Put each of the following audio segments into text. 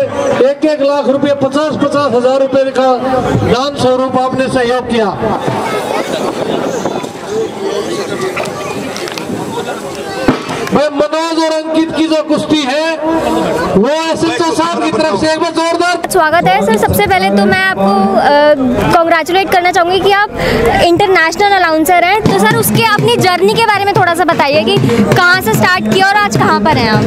1-1 लाख रुपए 50-50 हजार रुपए का दान स्वरूप आपने सहयोग किया। भाई मनोज और अंकित की जो कुश्ती है वो एसएचओ साहब की तरफ से एक बार जोरदार स्वागत है सर। सबसे पहले तो मैं आपको कॉन्ग्रेचुलेट करना चाहूँगी कि आप इंटरनेशनल अनाउंसर हैं। तो सर उसके अपनी जर्नी के बारे में थोड़ा सा बताइए कि कहाँ से स्टार्ट किया और आज कहाँ पर हैं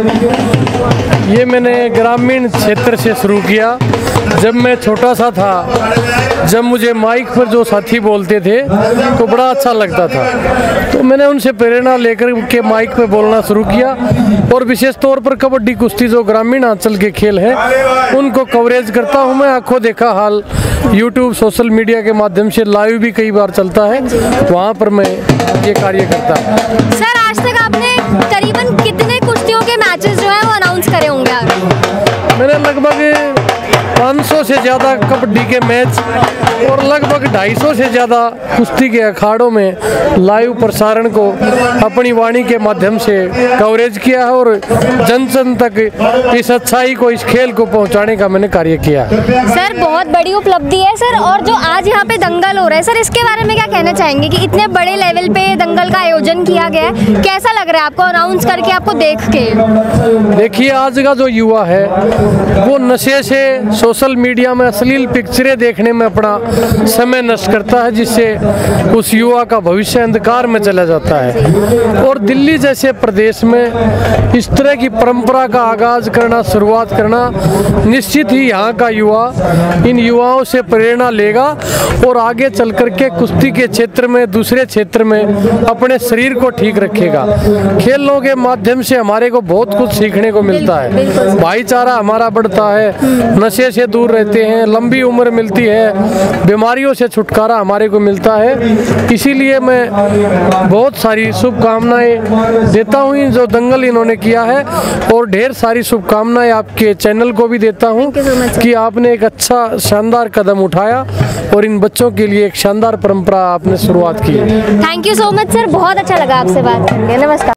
आप? ये मैंने ग्रामीण क्षेत्र से शुरू किया। जब मैं छोटा सा था, जब मुझे माइक पर जो साथी बोलते थे तो बड़ा अच्छा लगता था, तो मैंने उनसे प्रेरणा लेकर के माइक पे बोलना शुरू किया। और विशेष तौर पर कबड्डी कुश्ती जो ग्रामीण अंचल के खेल हैं उनको कवरेज करता हूँ मैं। आंखों देखा हाल यूट्यूब सोशल मीडिया के माध्यम से लाइव भी कई बार चलता है, वहाँ पर मैं ये कार्य करता हूँ। सर आज तक आपने करीबन कितने कुश्तियों के मैचेस जो है वो अनाउंस करे होंगे आप? मैंने लगभग 500 से ज़्यादा कबड्डी के मैच और लगभग 250 से ज़्यादा कुश्ती के अखाड़ों में लाइव प्रसारण को अपनी वाणी के माध्यम से कवरेज किया है और जन जन तक इस अच्छाई को, इस खेल को पहुंचाने का मैंने कार्य किया। सर बहुत बड़ी उपलब्धि है सर। और जो आज यहाँ पे दंगल हो रहा है सर, इसके बारे में क्या कहना चाहेंगे कि इतने बड़े लेवल पे दंगल का आयोजन किया गया है, कैसा लग रहा है आपको अनाउंस करके, आपको देख के? देखिए आज का जो युवा है वो नशे से, सोशल मीडिया में अश्लील पिक्चरें देखने में अपना समय नष्ट करता है, जिससे उस युवा का भविष्य अंधकार में चला जाता है। और दिल्ली जैसे प्रदेश में इस तरह की परंपरा का आगाज करना, शुरुआत करना, निश्चित ही यहाँ का युवा इन युवाओं से प्रेरणा लेगा और आगे चल करके कुश्ती के क्षेत्र में, दूसरे क्षेत्र में अपने शरीर को ठीक रखेगा। खेलों के माध्यम से हमारे को बहुत कुछ सीखने को मिलता है, भाईचारा हमारा बढ़ता है, नशे से दूर रहते हैं, लंबी उम्र मिलती है, बीमारियों से छुटकारा हमारे को मिलता है। इसीलिए मैं बहुत सारी शुभकामनाएं देता हूँ जो दंगल इन्होंने किया है, और ढेर सारी शुभकामनाएं आपके चैनल को भी देता हूँ कि आपने एक अच्छा शानदार कदम उठाया और इन बच्चों के लिए एक शानदार परंपरा आपने शुरुआत की। Thank you so much sir, बहुत अच्छा लगा आपसे बात करके। नमस्कार।